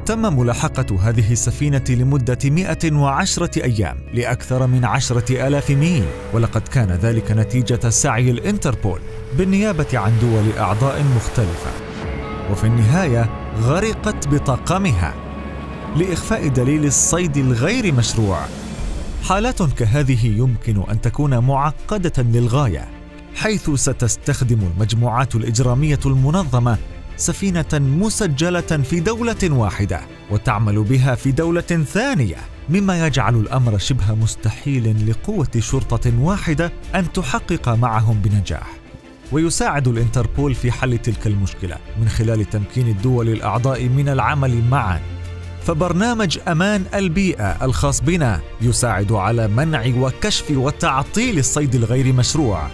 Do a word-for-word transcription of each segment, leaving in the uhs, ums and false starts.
تم ملاحقة هذه السفينة لمدة مئة وعشرة أيام لأكثر من عشرة آلاف ميل، ولقد كان ذلك نتيجة سعي الإنتربول بالنيابة عن دول أعضاء مختلفة، وفي النهاية غرقت بطاقمها لإخفاء دليل الصيد الغير مشروع. حالات كهذه يمكن أن تكون معقدة للغاية، حيث ستستخدم المجموعات الإجرامية المنظمة سفينة مسجلة في دولة واحدة وتعمل بها في دولة ثانية، مما يجعل الأمر شبه مستحيل لقوة شرطة واحدة أن تحقق معهم بنجاح. ويساعد الإنتربول في حل تلك المشكلة من خلال تمكين الدول الأعضاء من العمل معاً. فبرنامج أمان البيئة الخاص بنا يساعد على منع وكشف وتعطيل الصيد الغير مشروع.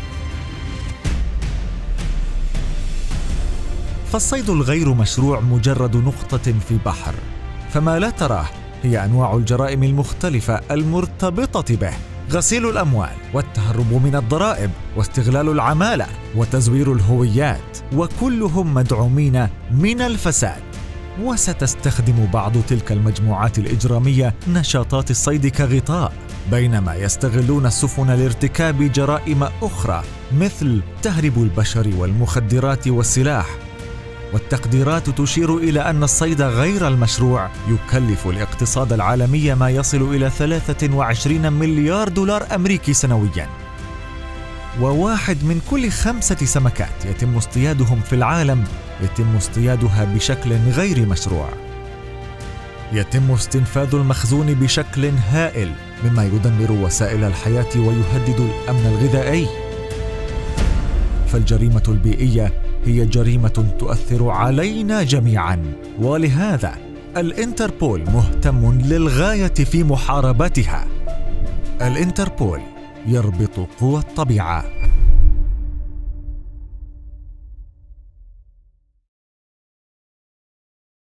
فالصيد الغير مشروع مجرد نقطة في بحر، فما لا تراه هي أنواع الجرائم المختلفة المرتبطة به: غسيل الأموال، والتهرب من الضرائب، واستغلال العمالة، وتزوير الهويات، وكلهم مدعومين من الفساد. وستستخدم بعض تلك المجموعات الإجرامية نشاطات الصيد كغطاء، بينما يستغلون السفن لارتكاب جرائم أخرى مثل تهريب البشر والمخدرات والسلاح. والتقديرات تشير إلى أن الصيد غير المشروع يكلف الاقتصاد العالمي ما يصل إلى ثلاثة وعشرين مليار دولار أمريكي سنوياً، وواحد من كل خمسة سمكات يتم اصطيادهم في العالم يتم اصطيادها بشكل غير مشروع. يتم استنفاذ المخزون بشكل هائل، مما يدمر وسائل الحياة ويهدد الأمن الغذائي. فالجريمة البيئية هي جريمة تؤثر علينا جميعاً، ولهذا الإنتربول مهتم للغاية في محاربتها. الإنتربول يربط قوى الطبيعة.